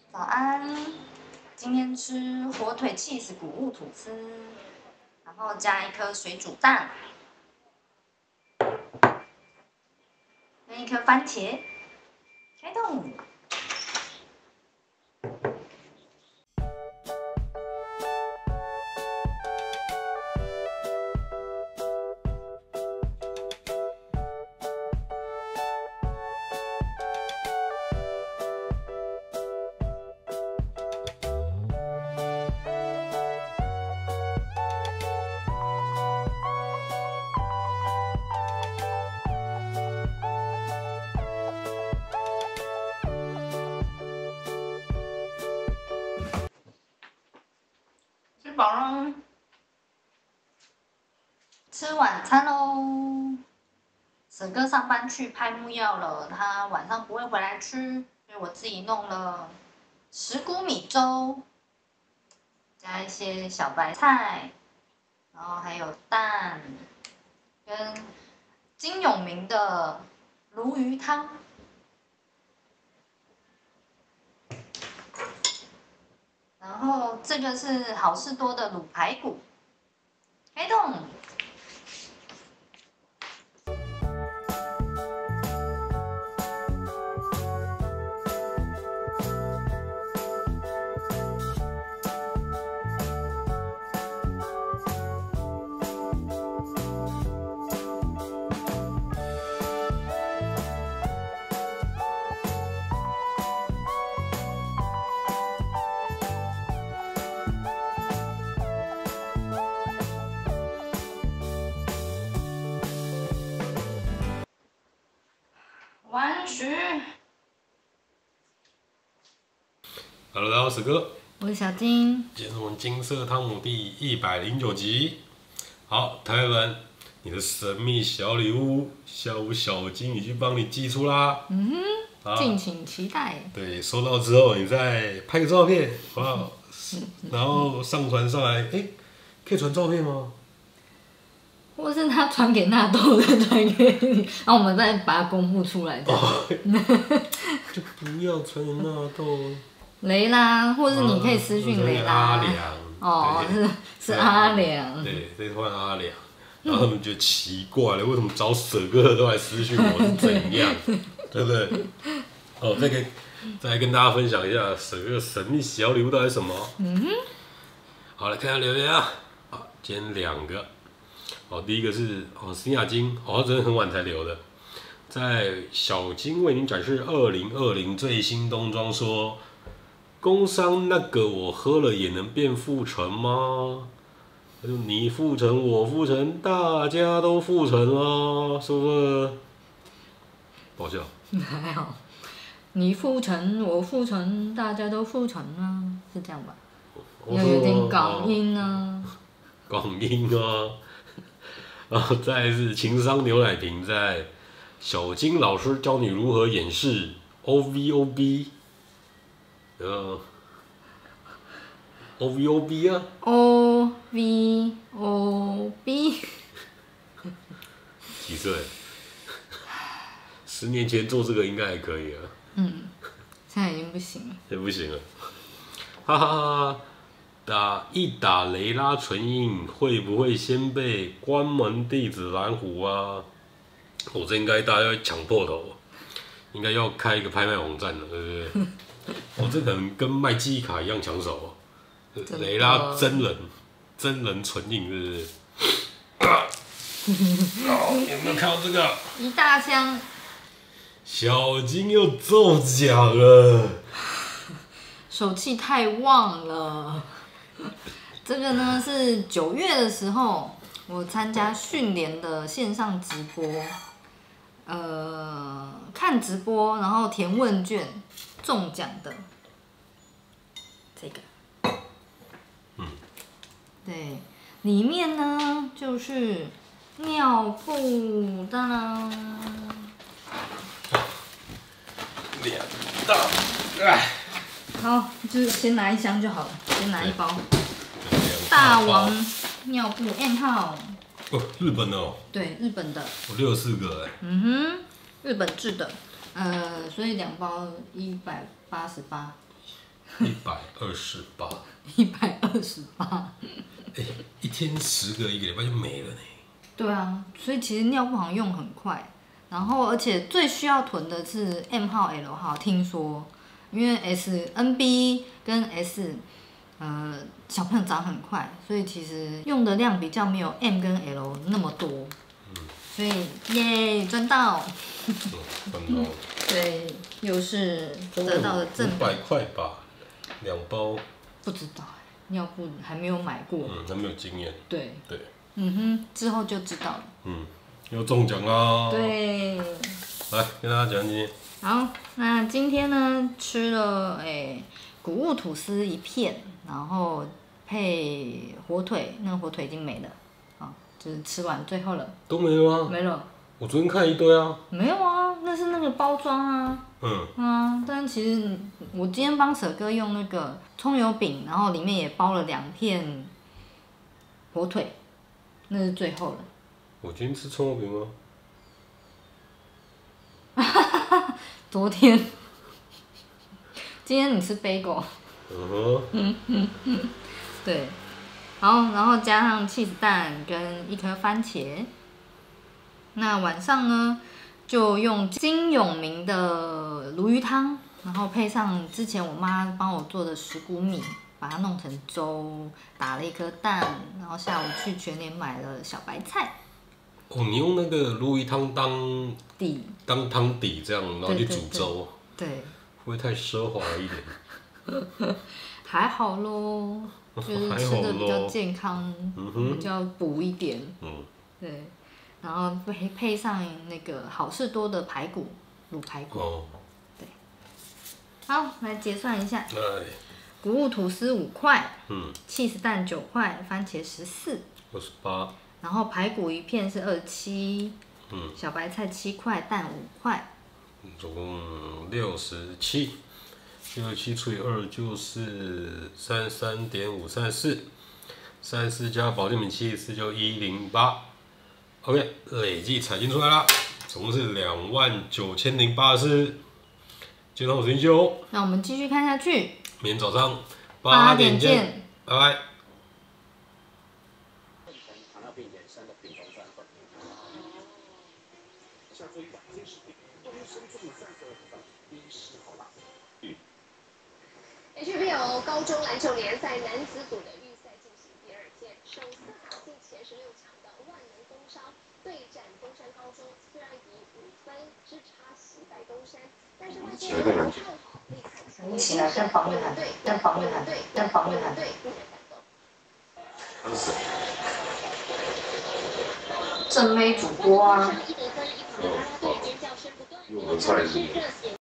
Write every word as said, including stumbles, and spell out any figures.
早安，今天吃火腿 cheese 谷物吐司，然后加一颗水煮蛋，跟一颗番茄，开动。吃饱了，吃晚餐喽。舍哥上班去拍木曜了，他晚上不会回来吃，所以我自己弄了十谷米粥，加一些小白菜，然后还有蛋，跟金永明的鲈鱼汤。然后这个是好事多的卤排骨，开动。完许 Hello， 大家好，我是哥， 我是小金， 今天是我们金色汤姆第一百零九集。好，台湾，你的神秘小礼物，下午小金已经帮你寄出啦。 嗯哼， 啊、 敬请期待。 对，收到之后你再拍个照片，好不好？然后上传上来，哎，可以传照片吗？ 或是他传给纳豆再传给你，然后我们再把它公布出来。 哦、就不要传给纳豆。 雷拉，或是你可以私讯雷拉。 阿良。 哦，是是阿良。 对，这换阿良。然后他们觉得奇怪了，为什么找舍哥都来私讯我是怎样，对不对？哦，再跟再来跟大家分享一下舍哥神秘小礼物到底是什么。嗯哼。好，来看下留言啊。好，今天两个。哦，第一个是哦，新雅金，哦，真的很晚才留的，在小金为您展示二零二零最新冬装说，工商那个我喝了也能变复成吗？就你复成，我复成，大家都复成啦，是不是？不好笑。 还好，你复成，我复成，大家都复成啊，是这样吧？有有点港音啊。 港音啊。然后再来是情商牛奶瓶，在小金老师教你如何演示 O V O B， 呃 O V O B 啊 O V O B， 几岁？十年前做这个应该还可以啊。 嗯，现在已经不行了。 也不行了，哈哈哈哈！打一打雷拉纯印会不会先被关门弟子蓝湖啊？我、哦、这应该大家要抢破头，应该要开一个拍卖网站了，对不对？我、哦、这可能跟卖记忆卡一样抢手、哦，雷拉真人真人纯印，是不是？哦、有没有看到这个？ 一大箱。 小金又中奖了， 手气太旺了。这个呢是九月的时候，我参加训练的线上直播，呃，看直播然后填问卷中奖的这个， 嗯， 对，里面呢就是尿布，当然两大，哎。 好，就是先拿一箱就好了，先拿一包。大王尿布 M 号。 哦，日本的哦。 对，日本的。 我六十四个哎。 嗯哼，日本制的，呃，所以两包一百八十八。 一百二十八。 一百二十八。 哎，一天十个，一个礼拜就没了呢。 对啊，所以其实尿布好像用很快，然后而且最需要囤的是 M 号、L 号，听说，因为 S、N B 跟 S， 呃，小朋友长很快，所以其实用的量比较没有 M 跟 L 那么多。嗯，所以耶，赚到。 嗯，赚到。 对，又是得到的赠品。 五百块吧，两包。 不知道哎，尿布还没有买过。 嗯，还没有经验。 对。 对。 嗯哼，之后就知道了。 嗯，又中奖啦！ 对。 来跟大家讲今天。 好，那今天呢吃了诶谷物吐司一片，然后配火腿，那个火腿已经没了，啊，就是吃完最后了。 都没了吗？ 没了。 我昨天看一堆啊。 没有啊，那是那个包装啊。 嗯。 嗯，但其实我今天帮舍哥用那个葱油饼，然后里面也包了两片火腿。那是最后了。 我今天吃葱油饼吗？ 昨天。今天你吃 bagel。 嗯嗯嗯嗯，对。好，然后加上起司蛋跟一颗番茄。那晚上呢，就用金永明的鲈鱼汤，然后配上之前我妈帮我做的石谷米。把它弄成粥，打了一颗蛋，然后下午去全联买了小白菜。 哦，你用那个鲈鱼汤当底， 当汤底这样，然后去煮粥。 对。对， 会不会太奢华了一点？ 还好咯，就是吃的比较健康， 嗯、 比较补一点。 嗯。对。 然后配配上那个好事多的排骨，卤排骨。哦。对。好，来结算一下。哎。谷物吐司五块，嗯，起司蛋九块，番茄十四， 二十八， 然后排骨一片是二十七，嗯，小白菜七块，蛋五块， 总共六十七，六十七除以二就是三十三点五三四，三十四加保健品七十四就一零八 ，OK， 累计彩金出来了，总共是两万九千零八十四，健康我是英雄， 那我们继续看下去。 明天早上八点见，拜拜。 糖尿病衍生的丙酮酸酚。下周一晚间视频，东升中午三十二分，第十号大赛。嗯。 H B L 高中篮球联赛男子组的预赛进行第二天，首次打进前十六强的万能工商对战东山高中，虽然以五分之差惜败东山，但是外界仍然看好。 一起来站防御团队，站防御团队，站防御团队。正妹主播啊。 用的菜是。